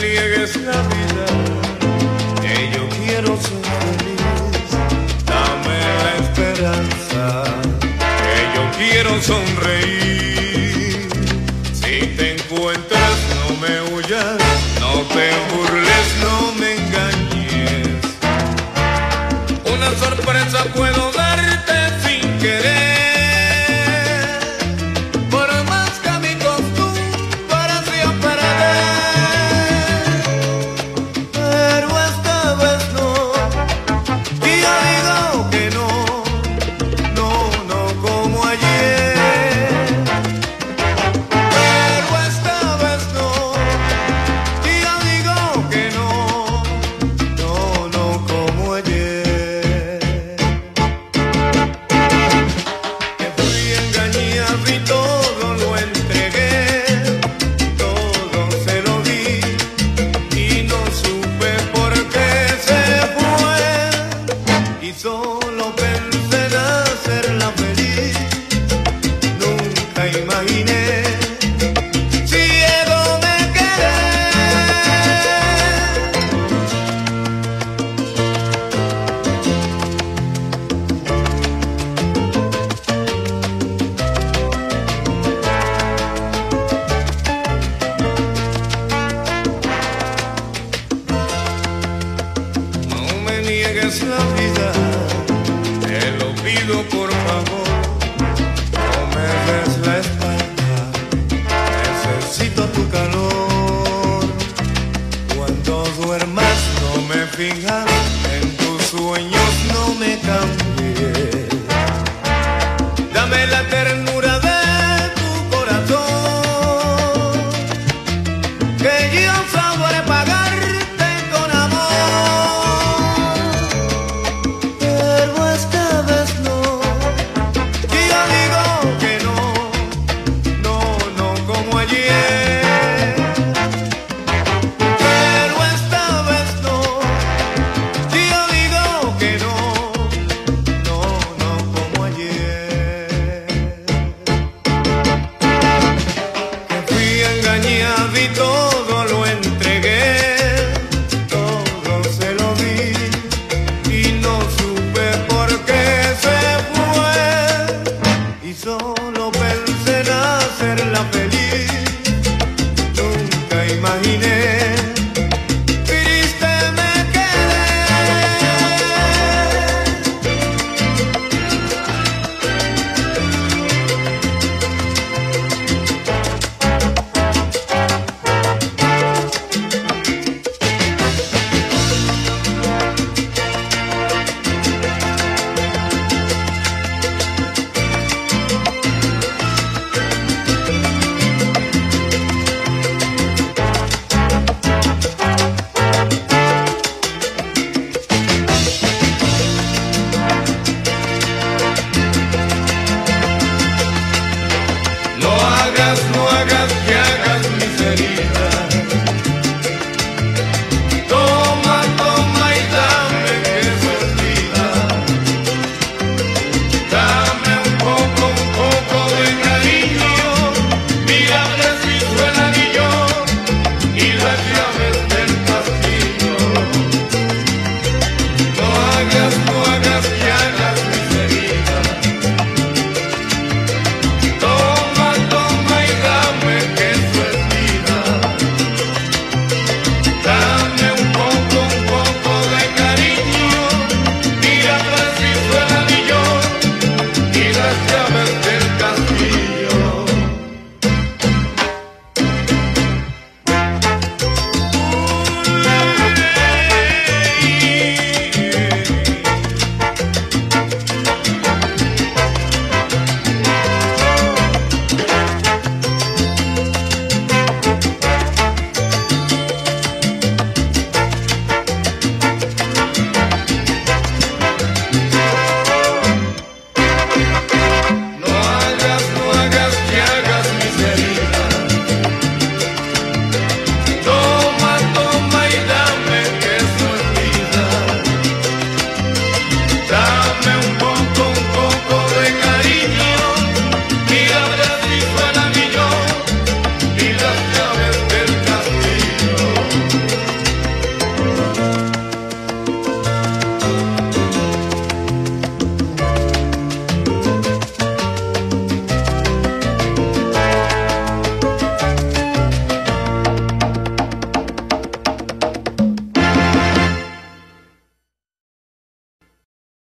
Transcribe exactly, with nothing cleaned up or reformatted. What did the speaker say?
niegues la vida, que yo quiero ser feliz. Dame la esperanza, que yo quiero sonreír. Si te encuentras, no me huyas, no te burles, no me engañes. Una sorpresa puedo darte sin querer. Solo pensé en hacerla feliz, nunca imaginé ciego me quedé. No me niegues la vida, te lo pido por favor, no me des la espalda, necesito tu calor. Cuando duermas no me fijas, en tus sueños no me cambies. Dame la ternura de tu corazón, que yo sabré pagarte con amor. Pero esta vez no, y yo digo que no, no, no como ayer. Pero esta vez no, y yo digo que no, no, no como ayer. Que fui engañado y todo lo entregué, todo se lo di y no supe por qué se fue. Y solo pensé en hacerla feliz, nunca imaginé